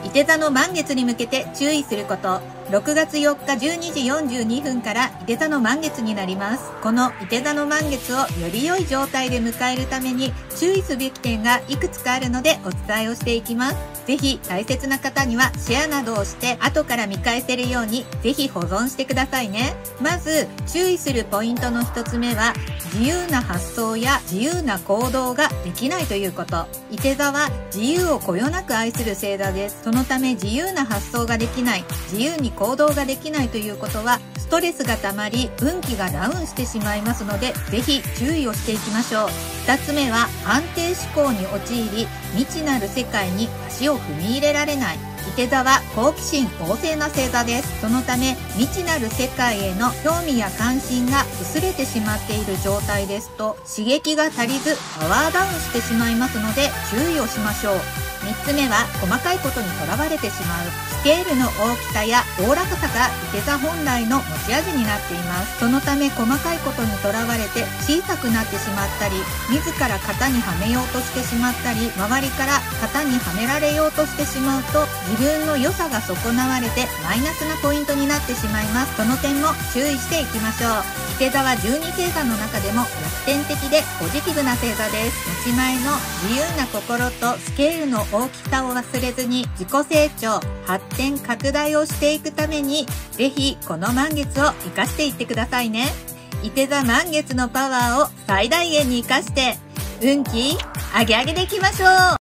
手座の満月に向けて注意すること。6月4日12時42分からい手座の満月になります。このい手座の満月をより良い状態で迎えるために注意すべき点がいくつかあるのでお伝えをしていきます。ぜひ大切な方にはシェアなどをして後から見返せるようにぜひ保存してくださいね。まず注意するポイントの一つ目は、自由な発想や自由な行動ができないということ。い手座は自由をこよなく愛する星座です。そのため自由な発想ができない、自由に行動ができないということは、ストレスがたまり運気がダウンしてしまいますので、ぜひ注意をしていきましょう。2つ目は、安定思考に陥り未知なる世界に足を踏み入れられない。い手座は好奇心旺盛な星座です。そのため未知なる世界への興味や関心が薄れてしまっている状態ですと、刺激が足りずパワーダウンしてしまいますので注意をしましょう。3つ目は、細かいことにとらわれてしまう。スケールの大きさやおおらかさがい手座本来の持ち味になっています。そのため細かいことにとらわれて小さくなってしまったり、自ら型にはめようとしてしまったり、周りから型にはめられようとしてしまうと、自分の良さが損なわれてマイナスなポイントになってしまいます。その点も注意していきましょう。い手座は12星座の中でも楽天的でポジティブな星座です。持ち前の自由な心とスケールの大きさを忘れずに、自己成長、発展拡大をしていくために、ぜひこの満月を活かしていってくださいね。い手座満月のパワーを最大限に活かして運気上げ上げでいきましょう。